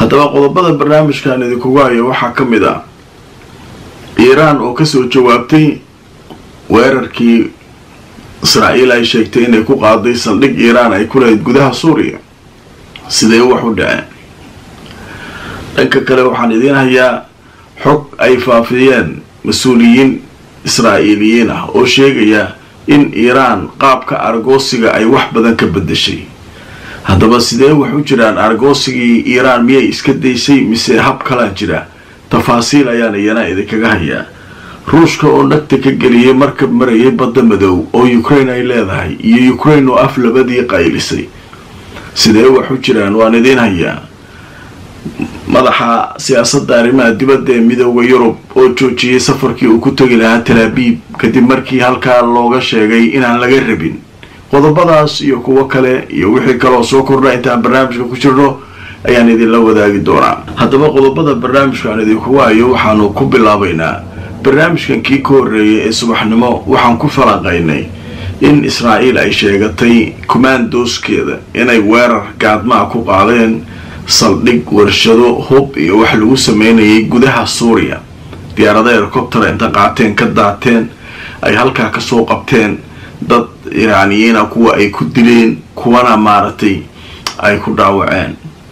haddaba qodobada barnaamijkan idinkugu hayo waxaa ka mid ah iiraan oo kasoo jawaabtay weerarkii israa'iil ay sheegtay inay ku qaaday saldhig iiraan ay ku leedahay gudaha suuriya sidee wax u dhaceen. dhanka kale waxaan idiin hayaa xog ay faafiyeen mas-uuliyiin israa'iiliyiin ah oo sheegaya in iiraan qaabka argoosiga ay wax badan ka bedeshay. haddaba sidee wax u jiraan argoosigii iiraan miyay iska daysay mise hab kalaa jira? tafaasiil ayaan iyana idinkaga hayaa. ruushka oo nagta ka geliyay markab marayay badda madow oo Ukraine ay leedahay iyo Ukraine oo af labadii qaylisay. sidee wax u jiraan waan idiin hayaa. madaxa siyaasadda arrimaha dibadda ee midowga Yurub oo joojiyay safarkii uu ku tagi lahaa Tel Aviv kadib markii halkaa looga sheegay inaan laga rabin. qodobadaas iyo kuwo kale iyo wixii kale oo soo kordha intaan barnaamijka ku jirno ayaan idinla wadaagi doonaa. haddaba qodobada barnaamijkan idinkugu hayo waxaanu ku bilaabaynaa barnaamijkan kii ka horreeyay ee subaxnimo waxaan ku falanqaynay in Israa'iil ay sheegatay commandos-keeda inay weerar gaadmaa ku qaadeen saldhig warshado hub iyo wax lagu sameynayay gudaha Suuriya. diyaarada helicopter inta qaateen ka daateen ay halkaa ka soo qabteen dad Iiraaniyiin kuwa ay ku dileen kuwana maartay ay ku dhaawaceen.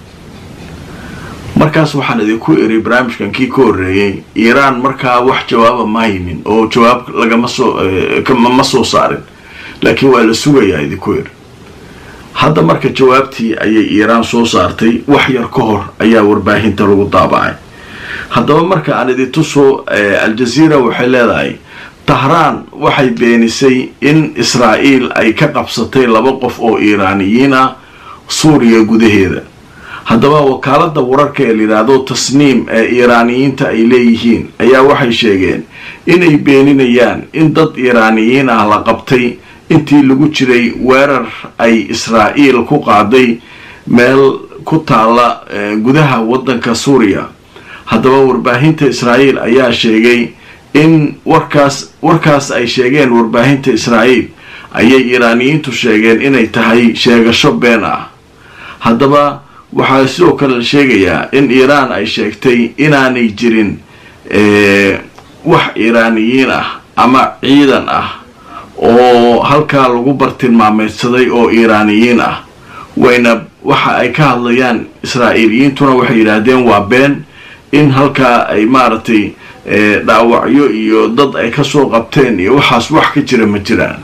markaas waxaan idinku iri barnaamijkan kii ka horreeyay Iiraan markaa wax jawaab ma haynin oo jawaab ma soo saarin laakiin waa la sugayaa idinku iri. hadda marka jawaabtii ayay Iiraan soo saartay wax yar ka hor ayaa warbaahinta lagu daabacay. haddaba marka aan idin tuso Al Jazeera waxay leedahay Tahraan waxay beenisay in Israa'iil ay ka qabsatay 2 qof oo Iiraaniyiin ah Suuriya gudaheeda. haddaba wakaaladda wararka ee yiraahdo Tasniim ee Iiraaniyiinta ay leeyihiin ayaa waxay sheegeen inay beeninayaan in dad Iiraaniyiin ah la qabtay intii lagu jiray weerar ay Israa'iil ku qaaday meel ku taala gudaha wadanka Suuriya. haddaba warbaahinta Israa'iil ayaa sheegay in warkaas ay sheegeen warbaahinta Israa'iil ayay Iiraaniyiintu sheegeen inay tahay sheegasho been ah. haddaba waxaa sidoo kale sheegayaa in Iiraan ay sheegtay inaanay jirin wax Iiraaniyiin ah ama ciidan ah oo halkaa lagu bartilmaameedsaday oo Iiraaniyiin ah. waxa ay ka hadlayaan Israa'iiliyiintuna waxay yiraahdeen waa been in halkaa ay maartay dhaawacyo iyo dad ay ka soo qabteen iyo waxaas wax ka jira ma jiraan.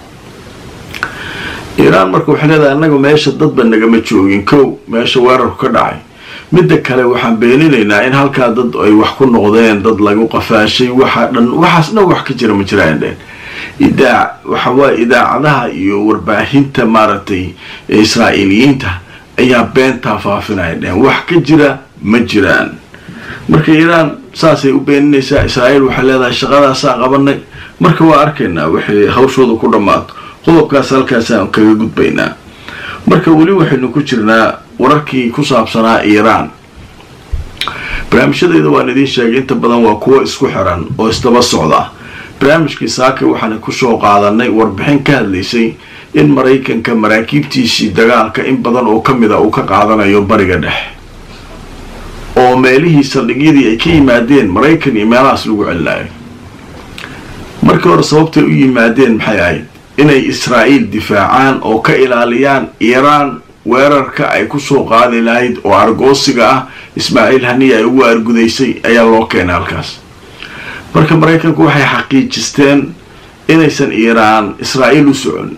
Iiraan marka waxay leedahay anagu meesha dadba nagama joogin kow meesha weerarku ka dhacay. midda kale waxaan beeninaynaa in halkaa dad ay wax ku noqdeen dad lagu qafaashay waxaasna wax ka jira ma jiraan. waxa waa idaacadaha iyo warbaahinta maartay Israa'iiliyiinta ayaa beenta faafinayaan wax ka jira ma jiraan. marka Iiraan saasay u beeninaysaa. Israa'iil waxay leedahay shaqadaas aan qabanay marka waa arkaynaa wixii hawshooda ku dhamaato. qodobkaas halkaas aan kaga gudbaynaa. marka wali waxaynu ku jirnaa wararkii ku saabsanaa Iiraan. barnaamijyadeeda waan idiin sheegay inta badan waa kuwo isku xiran oo isdaba socda. barnaamijkii saaka waxaan ku soo qaadanay warbixin ka hadlaysay in Mareykanka maraakiibtiisii dagaalka in badan oo kamid ah uu ka qaadanayo bariga dhexe oo meelihii saldhigyadii ay ka yimaadeen Mareykan iyo meelahaas lagu celinayo. markii hore sababtay u yimaadeen maxay ahayd inay Israa'iil difaacaan oo ka ilaaliyaan Iiraan weerarka ay ku soo qaadi lahayd oo argoosiga ah Ismaaciil Haniya ay ugu argudaysay ayaa loo keenay halkaas. marka Mareykanku waxay xaqiijisteen inaysan Iiraan Israa'iil u socon.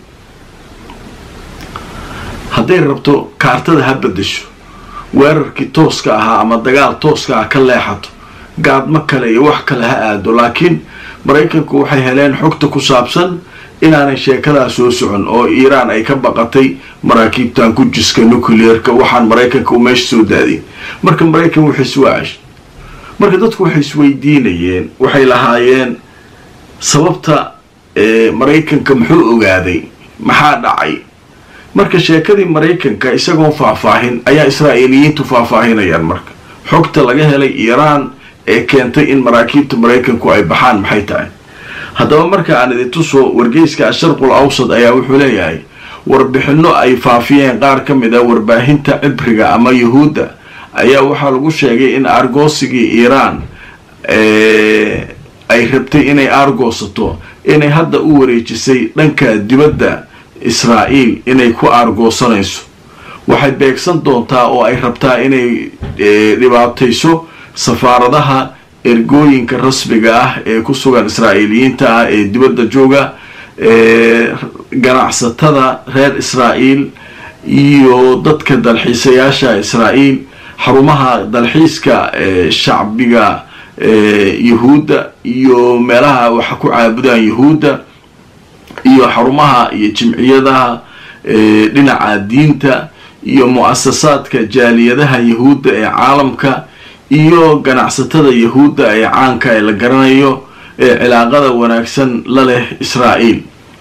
hadday rabto kaartada ha bedesho weerarkii tooska ahaa ama dagaal tooska ah ka leexato gaadmo kale iyo wax kale ha aado. laakiin Mareykanku waxay heleen xogta ku saabsan inaanay sheekadaas soo socon oo Iiraan ay ka baqatay maraakiibtan ku jiska nuclear-ka waxaan Mareykanka u meesha soo daadin. marka Mareykan wuxuu iswaash marka dadku waxay isweydiinayeen waxay lahaayeen sababta Mareykanka muxuu ogaaday maxaa dhacay. marka sheekadii Mareykanka isagoo faahfaahin ayaa Israa'iiliyiintu faahfaahinayaan. marka xogta laga helay Iiraan ee keentay in maraakiibta Mareykanku ay baxaan maxay tahay. haddaba marka aan idin tuso wargeyska Asharqul Awsad ayaa wuxuu leeyahay warbixino ay faafiyeen qaar ka mid ah warbaahinta cibriga ama Yahuuda ayaa waxaa lagu sheegay in aargoosigii iiraan ay rabtay inay aargoosato inay hadda u wareejisay dhanka dibadda israa'iil inay ku aargoosanayso. waxay beegsan doontaa oo ay rabtaa inay dhibaatayso safaaradaha ergooyinka rasmiga ah ee ku sugan israa'iiliyiinta ah ee dibadda jooga, ganacsatada reer israa'iil iyo dadka dalxiisayaasha israa'iil, xarumaha dalxiiska shacbiga yuhuudda iyo meelaha waxa ku caabudaan yuhuudda iyo xarumaha iyo jimciyadaha dhinaca diinta iyo mu'asasaadka jaaliyadaha yuhuudda ee caalamka iyo ganacsatada yuhuudda ee caanka ee la garanayo ee cilaaqada wanaagsan la leh israa'iil.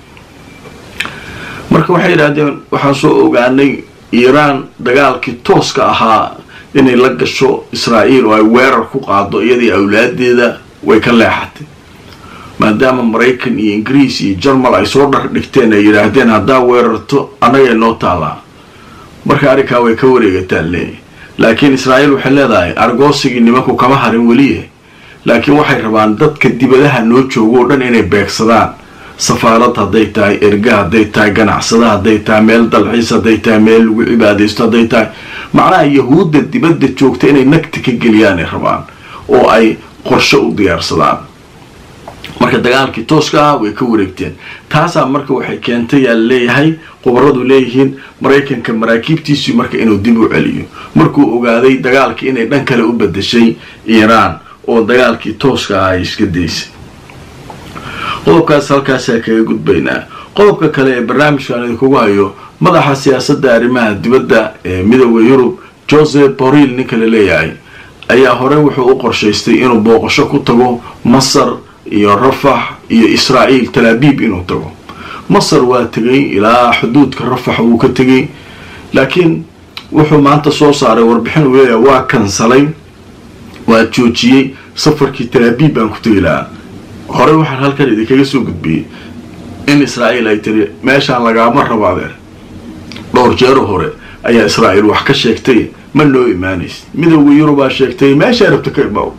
marka waxay yidhaahdeen waxaan soo ogaanay iiraan dagaalkii tooska ahaa inay la gasho israa'iil oo ay weerar ku qaado iyadii awlaadeeda way ka leexatay, maadaama maraykan iyo ingiriis iyo jarmal ay soo dhigteen ay yidhaahdeen haddaa weerarto annagay noo taalaa. marka arrinkaa way ka wareegataan leeyahy. laakiin israa'iil waxay leedahay argoosigii nimanku kama harin weliye, laakiin waxay rabaan dadka dibadaha noo joogo o dhan inay beegsadaan. safaarad hadday tahay, erga hadday tahay, ganacsada hadday tahay, meel dalxiis hadday tahay, meel lagu cibaadaysto hadday tahay, macnaha yahuudda dibadda joogta inay nagti ka geliyaan ay rabaan oo ay qorshe u diyaarsadaan. marka dagaalkii tooska ah way ka wareegteen. taasaa marka waxay keentay yaa leeyahay khubaradu leeyihiin maraykanka maraakiibtiisii marka inuu dib u celiyo markuu ogaaday dagaalkii inay dhan kale u bedeshay iiraan oo dagaalkii tooska ah ay iska daysay. qodobkaas halkaasaa kaga gudbaynaa. qodobka kale ee barnaamijkan idinkugu hayo madaxa siyaasadda arrimaha dibadda ee midowda yurub Josep Borrell ninka la leeyahay ayaa hore wuxuu u qorshaystay inuu booqasho ku tago Masar iyo Rafax iyo Israa'iil, Tel Aviv inuu tago. Masar waa tegay ilaa xuduudka Rafax wuu ka tegay, laakiin wuxuu maanta soo saaray warbixin uu leeyahay waa kansalay, waa joojiyey safarkii Tel Aviv baan ku tegi lahaa. hore waxaan halkan idinkaga soo gudbiyey in Israa'iil ay tiri meeshaan lagaama rabo adeer. dhowr jeer hore ayaa Israa'iil wax ka sheegtay ma noo imaanaysid. midowga Yurubaa sheegtay meesha rabta ka imaw.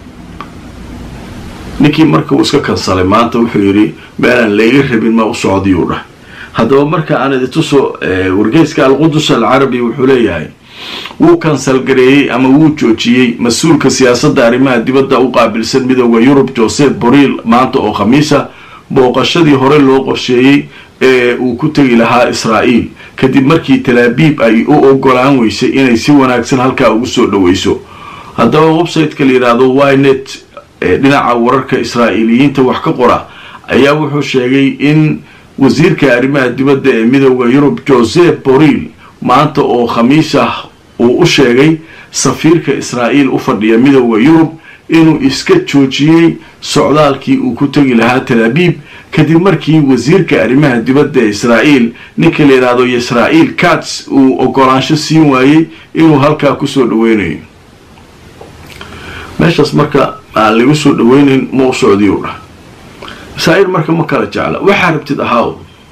ninkii marka uu iska kansalay maanta wuxuu yidhi meelaan layga rabin ma u socdiyuu dhah. haddaba marka aan idintuso wargeyska Al-Qudus Al-Carabi wuxuu leeyahay wuu kansal gareeyey ama wuu joojiyey mas-uulka siyaasadda arrimaha dibadda u qaabilsan midowda Yurub Josep Borrell maanta oo khamiisa booqashadii hore loo qorsheeyey ee uu ku tegi lahaa Israa'iil kadib markii Tel Aviv ay u ogolaan weysay inay si wanaagsan halkaa ugu soo dhaweyso. haddaba website-ka la yidhaahdo Ynet dhinaca wararka Israa'iiliyiinta wax ka qora ayaa wuxuu sheegay in wasiirka arrimaha dibadda ee midowda Yurub Josep Borrell maanta oo khamiis ah uu u sheegay safiirka Israa'iil u fadhiya midowda Yurub inuu iska joojiyey socdaalkii uu ku tegi lahaa Tel Aviv kadib markii wasiirka arrimaha dibadda ee Israa'iil ninka la yiraahdo Israa'iil Katz uu ogolaansho siin waayey inuu halkaa ku soo dhaweynayo. meeshaas marka aan lagu soo dhaweynayn ma u socdiyo dhah. Israa'iil marka ma kala jecla waxa rabtid ahaaw.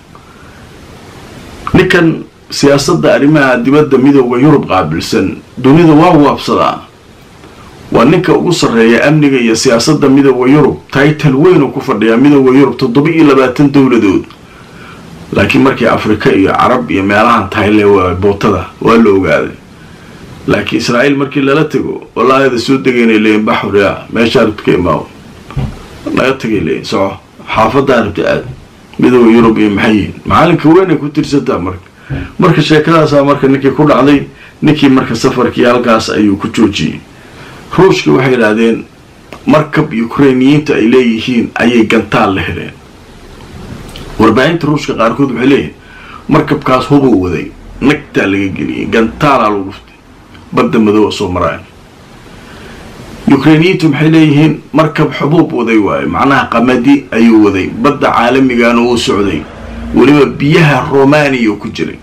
ninkan siyaasadda arrimaha dibadda midowda Yurub qaabilsan dunida waa waabsadaa. waa ninka ugu sarreeya amniga iyo siyaasadda midowda Yurub. title weyn ku fadhiya midowda Yurub 27 dawladood. laakiin markii Afrika iyo Carab iyo meelahan tayle waa bootada waa la ogaaday. laakiin Israa'iil markii lala tago walaayada soo degaynay leeyin baxriya meesha rabta ka imaaw laga tagay leeyin soo xaafadda rabta aad midowda Yurub iyo maxay maalinka weyn ku tirsataa marka sheekadaas marka ninkii ku dhacday ninkii marka safarkii halkaas ayuu ku joojiyay. ruushka waxay yiraahdeen markab Ukrainiyiinta ay leeyihiin ayay gantaal la heleen. warbaahinta ruushka qaarkood waxay leeyihiin markabkaas hubuu waday nagta laga geliyay gantaal lagu dhuftay badda madow soo maray. Ukrainiyiintu waxay leeyihiin markab xubuub waday waay macnaha qamadi ayuu waday badda caalamiga uu socday waliba biyaha Romania ku jiray.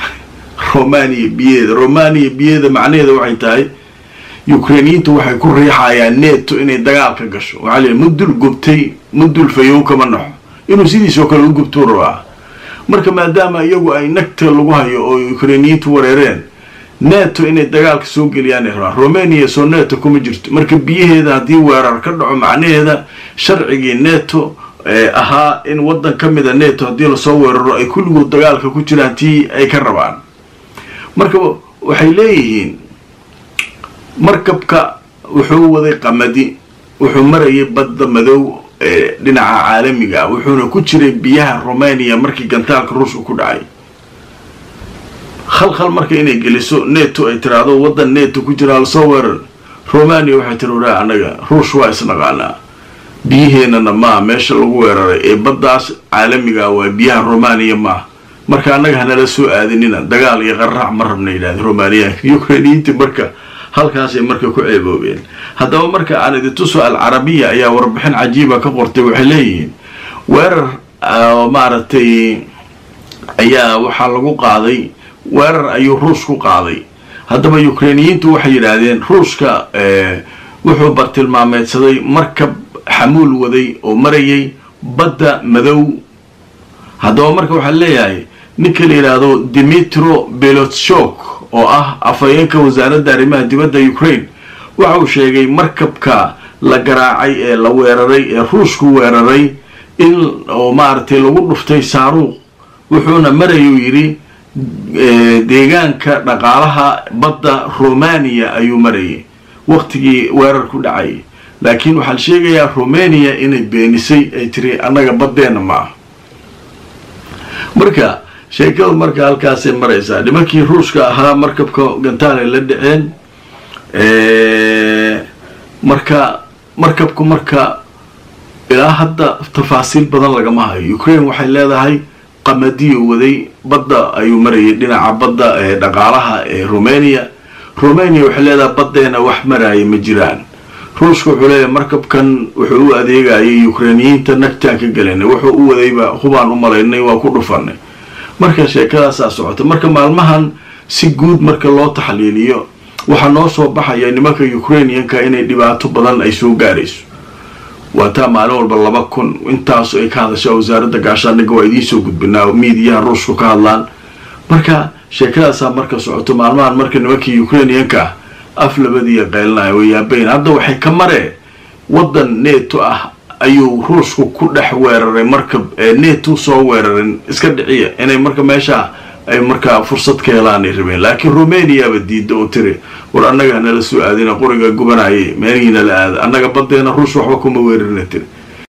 Romania biyeeda macnaheedu waxay tahay Ukrainiyiintu waxay ku riixayaan NATO inay dagaal ka gasho. waxa la mudul gubtay mudul fayow kama naxo inuu sidiisoo kale u gubto rabaa. marka maadaama iyagu ay nagta lagu hayo oo Ukrainiyiintu wareereen NATO inay dagaalka soo geliyaan rabaan Romania soo NATO kuma jirto marka biyaheeda hadii weerar ka dhaco macnaheeda sharcigii NATO ahaa in wadan kamida NATO hadii la soo weeraro ay kulligood dagaalka ku jiraan tii ay ka rabaan marka waxay leeyihiin markabka wuxuu waday qamadi wuxuu marayay badda madow dhinaca caalamiga wuxuuna ku jiray biyaha Romania markii gantaalka Ruushka ku dhacay خلخل مركي إني جلسوا نيتو اعتراضوا وضن نيتو كجرا الصور رومانيا وحترونا أنا روش وايس نقالنا بيهنا ما ماشي الغوير بداس عالمي جوا بيها رومانيا ما مركا أنا هنا لسوء هذيننا دجال يغرع مرة من إلى رومانيا يوكرانيين تمركا هل كاسي مركا كعيبوا بين هذا هو مركا أنا دي تسوء العربية يا وربحين عجيبة كقرتي وحليين ور مارتي أيا وحلقوا قاضي weerar ayuu Ruushku qaaday hadaba Ukrainiyiintu waxay yiraahdeen Ruushka wuxuu bartilmaameedsaday markab xamuul waday oo marayay badda madow hadaba marka waxa leeyahay ninka la yiraahdo Dmytro Belotchuk oo ah afayeenka wasaaradda arrimaha dibadda Ukraine waxa uu sheegay markabka la garaacay ee la weeraray ee Ruushku weeraray in oo maartay lagu dhuftay saaruuq wuxuuna marayay yiri deegaanka dhaqaalaha badda Romania ayuu marayay waqtigii weerar ku dhacay laakiin waxa la sheegayaa Romania inay beenisay ay tiri anaga badeena ma marka sheekadu marka halkaas ay maraysaa nimankii Ruushka ahaa markabka gantaale la dhaceen markabku marka ilaa hadda tafaasiil badan laga ma hayo Ukraine waxay leedahay qamadi waday badda ayuu marayay dhinaca badda ee dhaqaalaha ee Romania waxay leedahay badeena wax maraya ma jiraan Ruushku wuxuu leeyahay markabkan wuxuu u adeegayay Ukrainiyiinta nagtaan ka galeen wuxuu u wadayba hubaan u malaynay waa ku dhufanay marka sheekadaas socota marka maalmahan si guud marka loo taxliiliyo waxa noo soo baxaya nimanka Ukrainiyiinka inay dhibaato badan ay soo gaarayso وأتا معلومة باللبكون وإنتاس إيه كهذا شيء وزارة دقاشان نجوا يديسوا قد بنا وميديا روسو كهالان مركا شكلها صار مركا صعوتو معلومات مركا نوكي يوكرينيا كه أفل بدي قيلنا ويا بين هذا وحي كمرة وضن نيتو أيو روسو كل حوار مركب نيتو صور إسكندرية أنا مركب ماشى أي مركا فرصة كيلاني ربين لكن رومانيا بدي دوتري ورأنا هنا لسوء هذين قرقة جبناي مارينا لا أنا قبضنا روس وحكم ويرنا تري